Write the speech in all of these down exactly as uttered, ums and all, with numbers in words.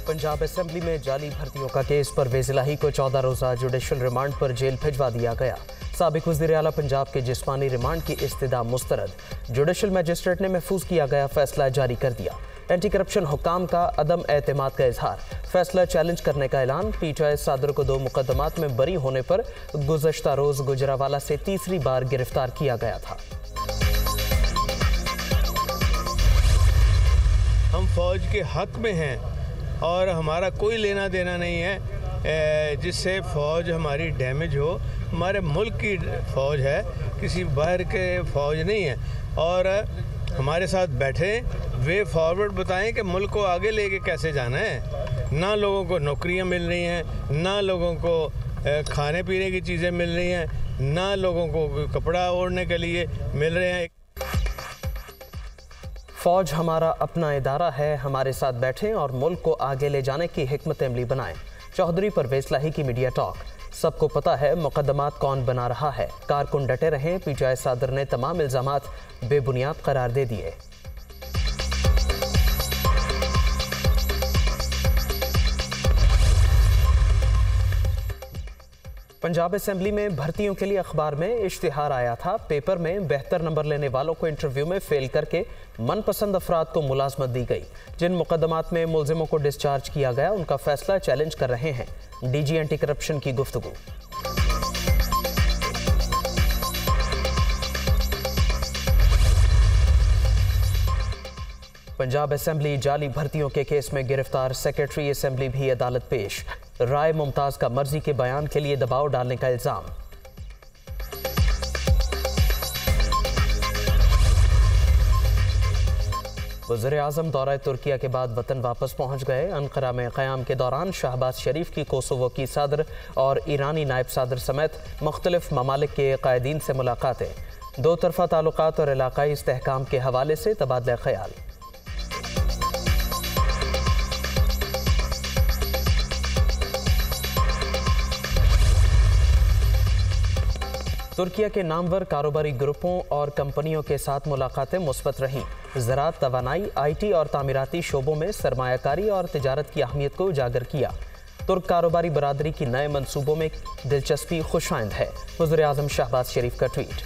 Punjab assembly में जाली भर्तियों का केस पर elahi को चौदह रोज़ा जुडिशल रिमांड पर जेल भिजवा दिया गया। साबिक वज़ीर आला पंजाब के जिस्मानी रिमांड की इस्तदा मुस्तरद। जुडिशल मजिस्ट्रेट ने महफूज किया गया फैसला जारी कर दिया। एंटी करप्शन हुकाम का अदम एतमाद का इजहार, फैसला चैलेंज करने का ऐलान। पीटीआई सादर को दो मुकदमात में बरी होने पर गुज़श्ता रोज़ गुजरावाला से तीसरी बार गिरफ्तार किया गया था। हम फौज के हक में हैं और हमारा कोई लेना देना नहीं है जिससे फ़ौज हमारी डैमेज हो। हमारे मुल्क की फ़ौज है, किसी बाहर के फ़ौज नहीं है। और हमारे साथ बैठे वे फॉरवर्ड बताएं कि मुल्क को आगे लेके कैसे जाना है। ना लोगों को नौकरियां मिल रही हैं, ना लोगों को खाने पीने की चीज़ें मिल रही हैं, ना लोगों को कपड़ा ओढ़ने के लिए मिल रहे हैं। फौज हमारा अपना इदारा है, हमारे साथ बैठें और मुल्क को आगे ले जाने की हिकमत अमली बनाएं। चौधरी परवेज़ elahi की मीडिया टॉक। सबको पता है मुकदमात कौन बना रहा है, कारकुन डटे रहें। पीटीआई सादर ने तमाम इल्ज़ामात बेबुनियाद करार दे दिए। पंजाब असेंबली में भर्तियों के लिए अखबार में इश्तिहार आया था। पेपर में बेहतर नंबर लेने वालों को इंटरव्यू में फेल करके मनपसंद अफराद को मुलाजमत दी गई। जिन मुकदमात में मुलजिमों को डिस्चार्ज किया गया उनका फैसला चैलेंज कर रहे हैं डीजी एंटी करप्शन की गुफ्तगू। पंजाब असेंबली जाली भर्तियों के केस में गिरफ्तार सेक्रेटरी असेंबली भी अदालत पेश। राय मुमताज का मर्जी के बयान के लिए दबाव डालने का इल्जाम। वज़ीर आज़म दौरा तुर्किया के बाद वतन वापस पहुंच गए। अंकारा में क़याम के दौरान शहबाज शरीफ की कोसोवो की सदर और ईरानी नायब सदर समेत मुख्तलिफ ममालिक के कायदीन से मुलाकातें। दो तरफ़ा ताल्लुकात और इलाकाई इस्तेहकाम के हवाले से तबादला ख्याल। तुर्किया के नामवर कारोबारी ग्रुपों और कंपनियों के साथ मुलाकातें मुस्बत रहीं। ज़राअत, तवानाई, आईटी और तामीराती शोबों में सरमायाकारी और तिजारत की अहमियत को उजागर किया। तुर्क कारोबारी बरादरी की नए मंसूबों में दिलचस्पी खुशाइंद है। वज़ीर आज़म शहबाज शरीफ का ट्वीट।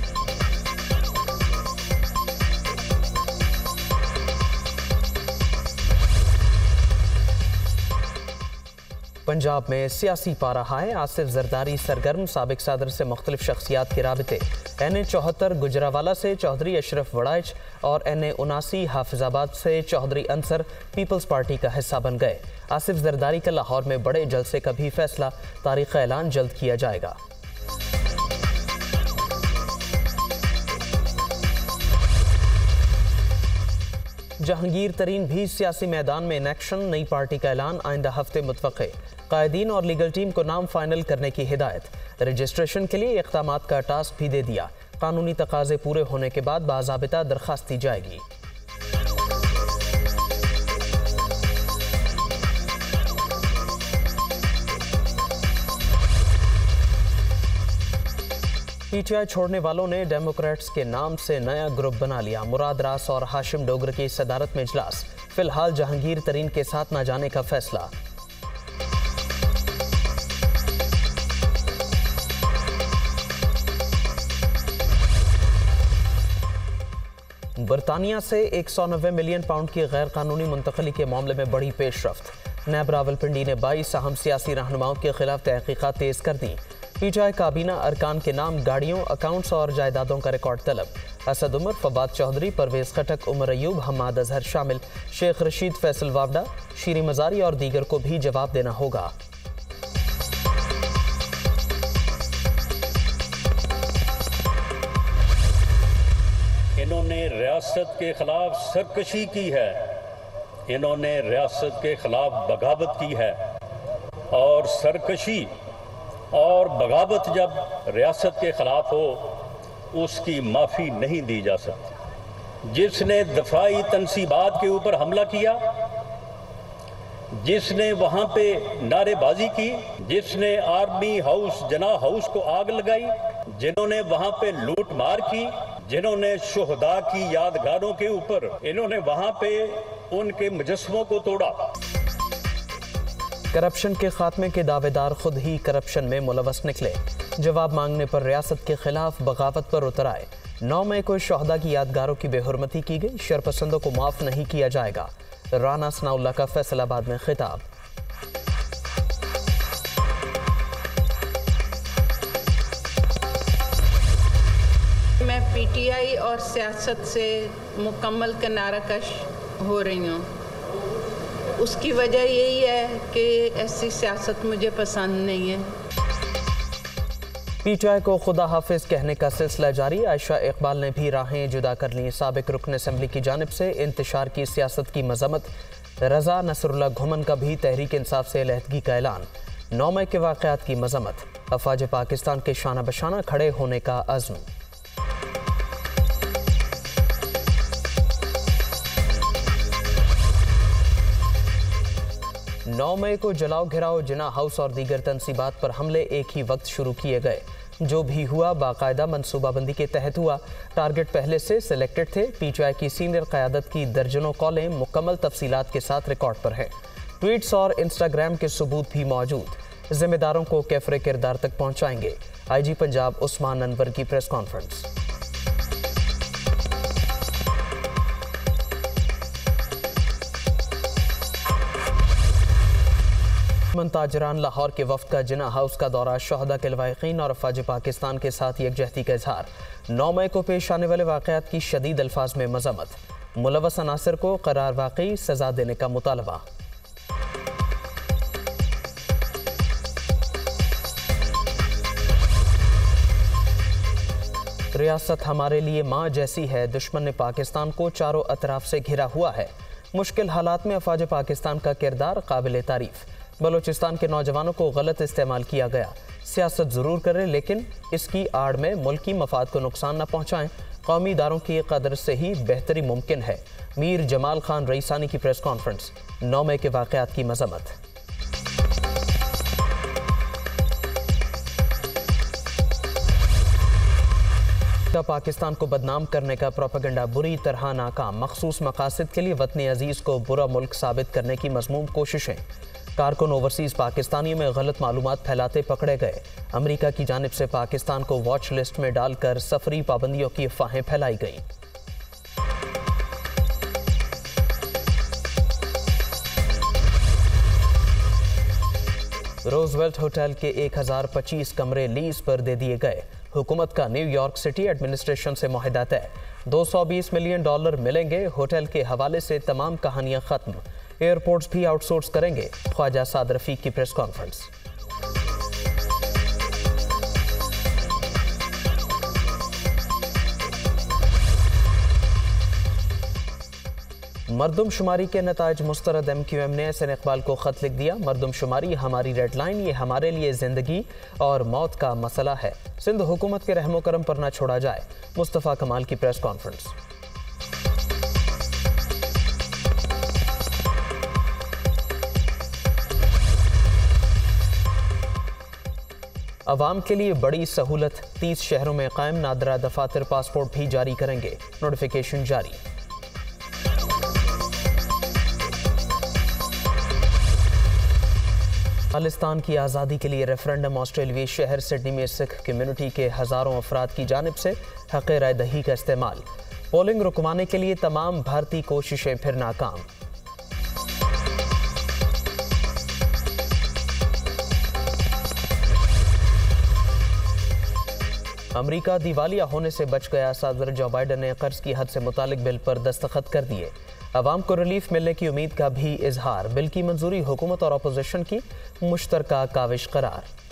पंजाब में सियासी पारा है। आसिफ जरदारी सरगर्म, साबिक सदर से मुख्तलिफ शख्सियात के राबते। एन ए चौहत्तर गुजरावाला से चौधरी अशरफ वड़ाइच और एन ए उनासी हाफिजाबाद से चौधरी अंसर पीपल्स पार्टी का हिस्सा बन गए। आसिफ जरदारी का लाहौर में बड़े जलसे का भी फैसला, तारीख का ऐलान जल्द किया जाएगा। जहांगीर तरीन भी सियासी मैदान में इनेक्शन, नई पार्टी का ऐलान आइंदा हफ्ते मुतवक्के। कायदीन और लीगल टीम को नाम फाइनल करने की हिदायत। रजिस्ट्रेशन के लिए इक़दामात का टास्क भी दे दिया। कानूनी तकाजे पूरे होने के बाद बाज़ाबिता दरख्वास्त दी जाएगी। पीटीआई छोड़ने वालों ने डेमोक्रेट्स के नाम से नया ग्रुप बना लिया। मुराद रास और हाशिम डोगर की सदारत में इजलास। फिलहाल जहांगीर तरीन के साथ न जाने का फैसला। बरतानिया से एक सौ नब्बे मिलियन पाउंड की गैर कानूनी मुंतकली के मामले में बड़ी पेशरफ्त। नैब रावलपिंडी ने बाईस अहम सियासी रहनुमाओं के खिलाफ तहकीकात तेज कर दी। पीटीआई काबीना अरकान के नाम गाड़ियों, अकाउंट्स और जायदादों का रिकॉर्ड तलब। असद उमर, फवाद चौधरी, परवेज़ खटक, उमर अयूब, हम्माद अजहर शामिल। शेख रशीद, फैसल वावडा, शीरी मजारी और दीगर को भी जवाब देना होगा। इन्होंने रियासत के खिलाफ सरकशी की है, इन्होंने रियासत के खिलाफ बगावत की है। और सरकशी और बगावत जब रियासत के खिलाफ हो उसकी माफ़ी नहीं दी जा सकती। जिसने दफाई तनसीबात के ऊपर हमला किया, जिसने वहाँ पे नारेबाजी की, जिसने आर्मी हाउस, जना हाउस को आग लगाई, जिन्होंने वहाँ पे लूट मार की, जिन्होंने शुहदा की यादगारों के ऊपर, इन्होंने वहाँ पे उनके मुजस्समों को तोड़ा। करप्शन के खात्मे के दावेदार खुद ही करप्शन में मुलवस निकले। जवाब मांगने पर रियासत के खिलाफ बगावत पर उतर आए। नौ मई को शहदा की यादगारों की बेहुरमती की गई। शरपसंदों को माफ नहीं किया जाएगा। राना सनाउल्लाह का फैसलाबाद में खिताब। मैं पीटीआई और सियासत से मुकम्मल किनाराकश हो रही हूँ। उसकी वजह यही है कि ऐसी सियासत मुझे पसंद नहीं है। पीटीआई को खुदा हाफिज कहने का सिलसिला जारी। आयशा इकबाल ने भी राहें जुदा कर ली। साबिक रुकन असम्बली की जानिब से इंतशार की सियासत की मजम्मत। रजा नसरुल्लाह घुमन का भी तहरीक इंसाफ से अलहदगी का ऐलान। नौ मई के वाक़यात की मजम्मत। अफवाज पाकिस्तान के शाना बशाना खड़े होने का अज़्म। नौ मई को जलाओ घिराओ जिना हाउस और दीगर तनसीबात पर हमले एक ही वक्त शुरू किए गए। जो भी हुआ बाकायदा मनसूबाबंदी के तहत हुआ। टारगेट पहले से सिलेक्टेड थे। पीटीआई की सीनियर क़यादत की दर्जनों कॉलें मुकम्मल तफसीलात के साथ रिकॉर्ड पर हैं। ट्वीट्स और इंस्टाग्राम के सबूत भी मौजूद। जिम्मेदारों को कैफरे किरदार तक पहुँचाएंगे। आई जी पंजाब उस्मान अनवर की प्रेस कॉन्फ्रेंस। ताजरान लाहौर के वफ्द का जिना हाउस का दौरा। शहदा के लवाहिकीन और अफवाज पाकिस्तान के साथ यकजहती का इजहार। नौ मई को पेश आने वाले वाक़यात की शदीद अल्फाज में मजम्मत। मुलव्वस अनासर को करार वाक़ई सजा देने का मुतालबा। रियासत हमारे लिए माँ जैसी है। दुश्मन ने पाकिस्तान को चारों अतराफ से घिरा हुआ है। मुश्किल हालात में अफवाज पाकिस्तान का किरदार काबिल तारीफ। बलूचिस्तान के नौजवानों को गलत इस्तेमाल किया गया। सियासत ज़रूर करें लेकिन इसकी आड़ में मुल्की मफाद को नुकसान न पहुँचाएँ। कौमी इदारों की कदर से ही बेहतरी मुमकिन है। मीर जमाल खान रईसानी की प्रेस कॉन्फ्रेंस। नौ मई के वाक़यात की मजम्मत। पाकिस्तान को बदनाम करने का प्रोपेगेंडा बुरी तरह नाकाम। मखसूस मकासद के लिए वतन अजीज़ को बुरा मुल्क साबित करने की मज़मूम कोशिशें। कारकुन ओवरसीज़ पाकिस्तानियों में गलत मालूमात फैलाते पकड़े गए। अमेरिका की जानिब से पाकिस्तान को वॉच लिस्ट में डालकर सफरी पाबंदियों की अफवाहें फैलाई गई। रोजवेल्ट होटल के एक हज़ार पच्चीस कमरे लीज पर दे दिए गए। हुकूमत का न्यूयॉर्क सिटी एडमिनिस्ट्रेशन से मुआहदा तय। दो सौ बीस मिलियन डॉलर मिलेंगे। होटल के हवाले से तमाम कहानियां खत्म। एयरपोर्ट्स भी आउटसोर्स करेंगे। ख्वाजा साद रफीक की प्रेस कॉन्फ्रेंस। मरदमशुमारी के नताइज मुस्तरद। एम क्यू एम ने एहसन इकबाल को खत लिख दिया। मरदमशुमारी हमारी रेड लाइन, ये हमारे लिए जिंदगी और मौत का मसला है। सिंध हुकूमत के रहमो करम पर न छोड़ा जाए। मुस्तफ़ा कमाल की प्रेस कॉन्फ्रेंस। अवाम के लिए बड़ी सहूलत। तीस शहरों में कायम नादरा दफातर पासपोर्ट भी जारी करेंगे। नोटिफिकेशन जारी। खालिस्तान की आज़ादी के लिए रेफरेंडम। ऑस्ट्रेलियाई शहर सिडनी में सिख कम्युनिटी के हज़ारों अफराद की जानिब से हक़ राय दही का इस्तेमाल। पोलिंग रुकवाने के लिए तमाम भारतीय कोशिशें फिर नाकाम। अमरीका दिवालिया होने से बच गया। सदर जो बाइडन ने कर्ज की हद से मुतालिक बिल पर दस्तखत कर दिए। अवाम को रिलीफ मिलने की उम्मीद का भी इजहार। बिल की मंजूरी हुकूमत और अपोजिशन की मुश्तरका काविश करार।